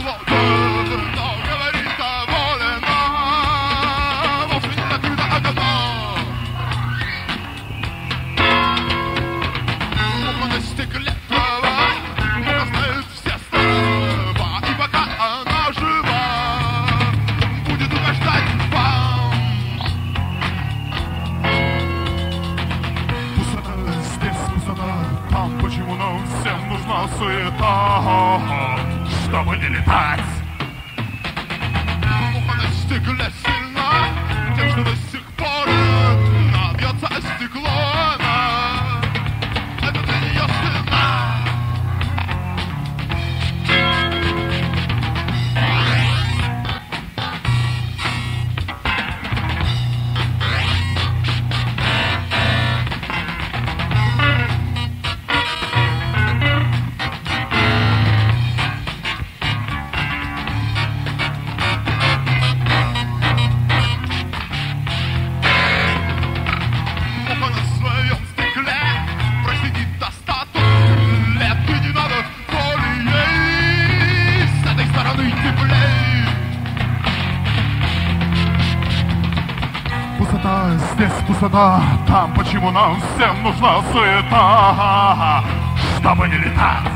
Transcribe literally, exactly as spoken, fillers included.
стекло, но говорит доволена, вовсе не закрыто окно. Окно на стекле трава, пока знают все слова, и пока она жива, будет угождать вам. Пустота здесь, пустота там, почему нам всем нужна суета, чтобы не летать. Муха на стекле сильна, тем, что до сих пор набьется стекло. Это для нее стыдно. Муха на своем стекле просидит достаток лет, и не надо воли ей с этой стороны теплей. Пустота здесь, пустота там, почему нам всем нужна суета, чтобы не летать.